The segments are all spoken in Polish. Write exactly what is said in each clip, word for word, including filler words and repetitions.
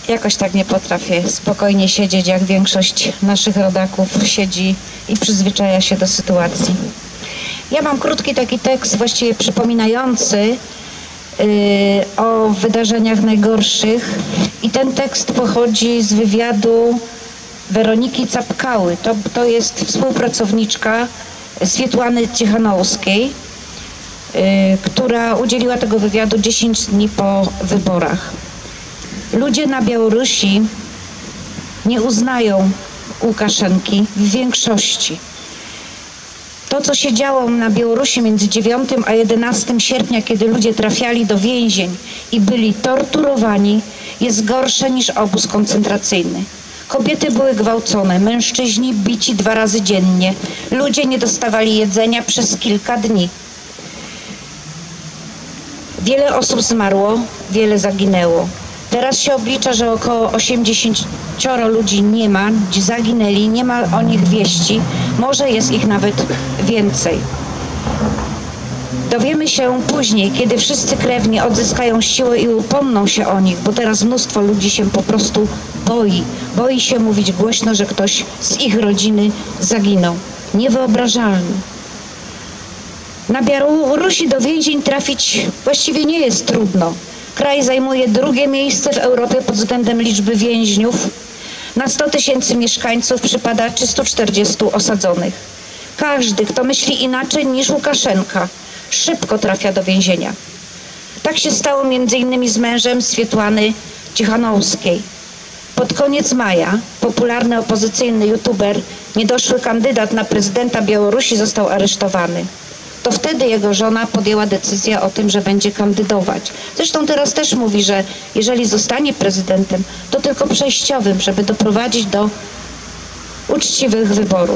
Jakoś tak nie potrafię spokojnie siedzieć, jak większość naszych rodaków siedzi i przyzwyczaja się do sytuacji. Ja mam krótki taki tekst, właściwie przypominający yy, o wydarzeniach najgorszych i ten tekst pochodzi z wywiadu Weroniki Capkały. To, to jest współpracowniczka Swietłany Cichanouskiej, yy, która udzieliła tego wywiadu dziesięć dni po wyborach. Ludzie na Białorusi nie uznają Łukaszenki w większości. To, co się działo na Białorusi między dziewiątym a jedenastym sierpnia, kiedy ludzie trafiali do więzień i byli torturowani, jest gorsze niż obóz koncentracyjny. Kobiety były gwałcone, mężczyźni bici dwa razy dziennie. Ludzie nie dostawali jedzenia przez kilka dni. Wiele osób zmarło, wiele zaginęło. Teraz się oblicza, że około osiemdziesięcioro ludzi nie ma, zaginęli, nie ma o nich wieści, może jest ich nawet więcej. Dowiemy się później, kiedy wszyscy krewni odzyskają siłę i upomną się o nich, bo teraz mnóstwo ludzi się po prostu boi. Boi się mówić głośno, że ktoś z ich rodziny zaginął. Niewyobrażalne. Na Białorusi do więzień trafić właściwie nie jest trudno. Kraj zajmuje drugie miejsce w Europie pod względem liczby więźniów. Na sto tysięcy mieszkańców przypada trzystu czterdziestu osadzonych. Każdy, kto myśli inaczej niż Łukaszenka, szybko trafia do więzienia. Tak się stało między innymi z mężem Swietłany Cichanouskiej. Pod koniec maja popularny opozycyjny youtuber, niedoszły kandydat na prezydenta Białorusi został aresztowany. To wtedy jego żona podjęła decyzję o tym, że będzie kandydować. Zresztą teraz też mówi, że jeżeli zostanie prezydentem, to tylko przejściowym, żeby doprowadzić do uczciwych wyborów.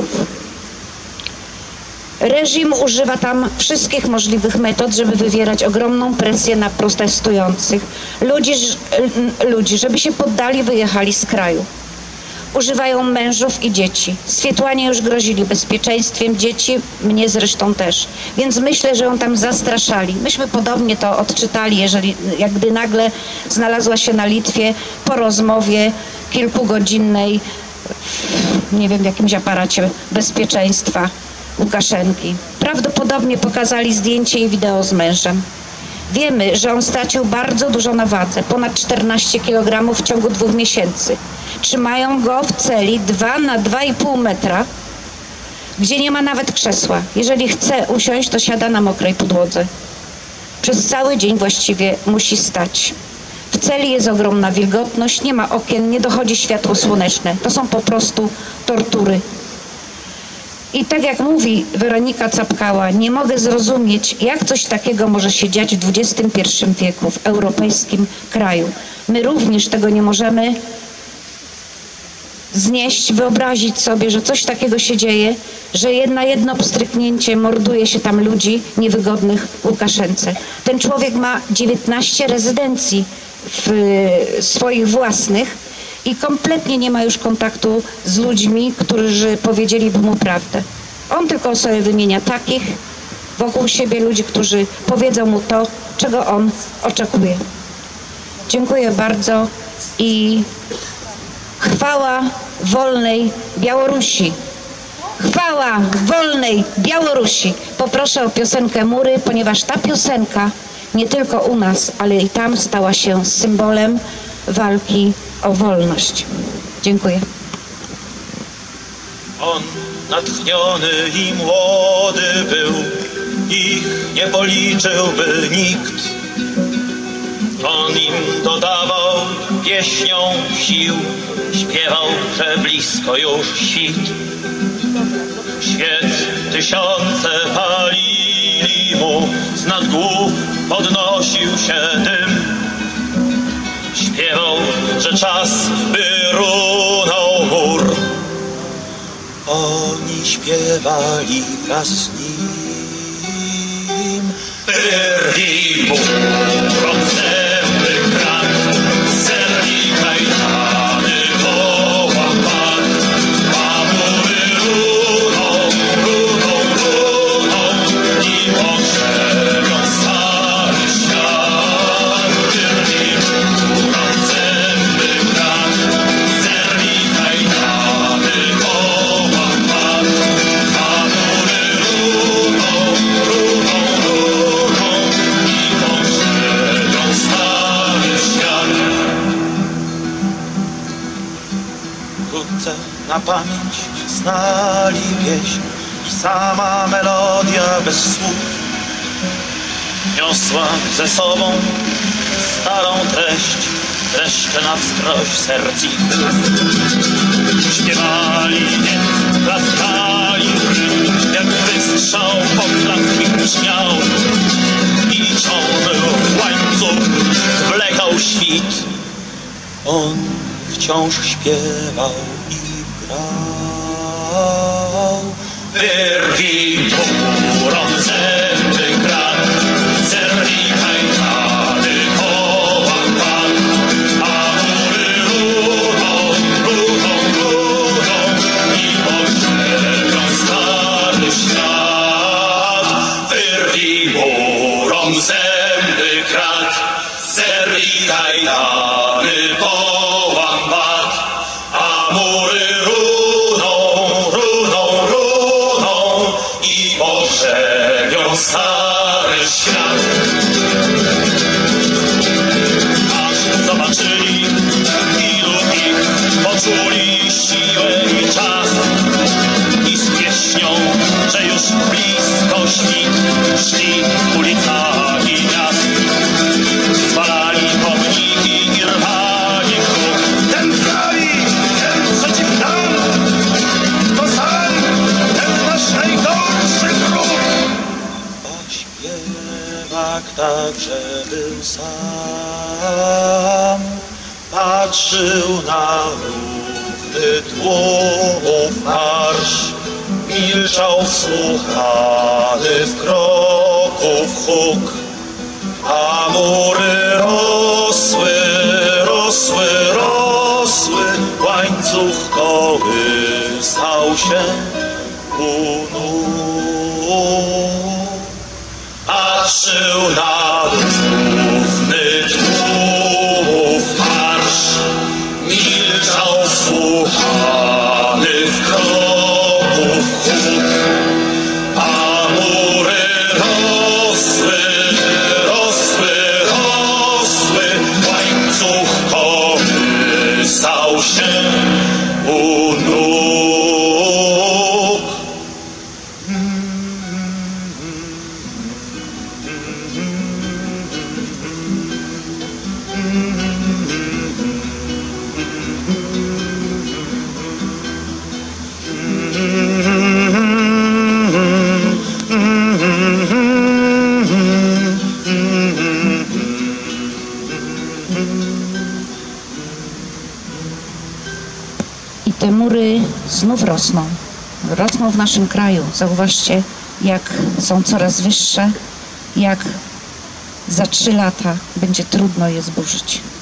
Reżim używa tam wszystkich możliwych metod, żeby wywierać ogromną presję na protestujących. Ludzi, ludzi żeby się poddali, wyjechali z kraju. Używają mężów i dzieci. Swietłanie już grozili bezpieczeństwem dzieci, mnie zresztą też. Więc myślę, że ją tam zastraszali. Myśmy podobnie to odczytali, jeżeli, jak gdy nagle znalazła się na Litwie po rozmowie kilkugodzinnej, nie wiem, w jakimś aparacie bezpieczeństwa Łukaszenki. Prawdopodobnie pokazali zdjęcie i wideo z mężem. Wiemy, że on stracił bardzo dużo na wadze, ponad czternaście kilogramów w ciągu dwóch miesięcy. Trzymają go w celi dwa na dwa i pół metra, gdzie nie ma nawet krzesła. Jeżeli chce usiąść, to siada na mokrej podłodze. Przez cały dzień właściwie musi stać. W celi jest ogromna wilgotność, nie ma okien, nie dochodzi światło słoneczne. To są po prostu tortury. I tak jak mówi Weronika Capkała, nie mogę zrozumieć, jak coś takiego może się dziać w dwudziestym pierwszym wieku, w europejskim kraju. My również tego nie możemy znieść, wyobrazić sobie, że coś takiego się dzieje, że na jedno pstryknięcie morduje się tam ludzi niewygodnych Łukaszence. Ten człowiek ma dziewiętnaście rezydencji w swoich własnych i kompletnie nie ma już kontaktu z ludźmi, którzy powiedzieliby mu prawdę. On tylko sobie wymienia takich wokół siebie ludzi, którzy powiedzą mu to, czego on oczekuje. Dziękuję bardzo i chwała wolnej Białorusi. Chwała wolnej Białorusi. Poproszę o piosenkę Mury, ponieważ ta piosenka nie tylko u nas, ale i tam stała się symbolem walki o wolność. Dziękuję. On natchniony i młody był, ich nie policzyłby nikt. On im dodawał pieśnią sił, śpiewał, że blisko już świt. Świec tysiące palili mu, z nad głów podnosił się dym. Śpiewał, że czas by runął mur. Oni śpiewali wraz z nim. Wyrwij mu rozemny krak, zerwij kajtany wołam pak. A mury runą, runą, runą i pogrzebią stary świat. Wyrwij mu rozemny krak. wkrótce na pamięć znali pieśń i sama melodia bez słów niosła ze sobą starą treść, dreszcze na wskroś serc ich. Śpiewali, więc klaskali, jak wystrzał poklask ich brzmiał i ciągle łańcuch wlekał świt. On wciąż śpiewał i grał. Wyrwij górą zęby krat, zerwij kajtany kołam pan, a mury rudą, rudą, rudą i pogrzebią stary świat. Wyrwij górą zęby krat, zerwij kajtany kołam pan, a mury rudą, rudą, rudą i pogrzebią stary świat. Aż zobaczyli ilu ich, poczuli siłę i czas i z pieśnią, że już blisko świt, szli ulicami miast. Spalali pomniki i rwali kruk. Ten prawi, ten przeciw nam, to sam, ten nasz najgorszy wróg. A śpiewak także był sam, patrzył na równy tłumów marsz, milczał wsłuchany w kroków huk, a mury rosły, rosły, rosły, łańcuch kołysał się u nóg. Patrzył na równy tłumów marsz, milczał wsłuchany w kroków huk, a mury rosły, rosły, rosły, łańcuch kołysał się u nóg. I te mury znów rosną. Rosną w naszym kraju. Zauważcie, jak są coraz wyższe, jak za trzy lata będzie trudno je zburzyć.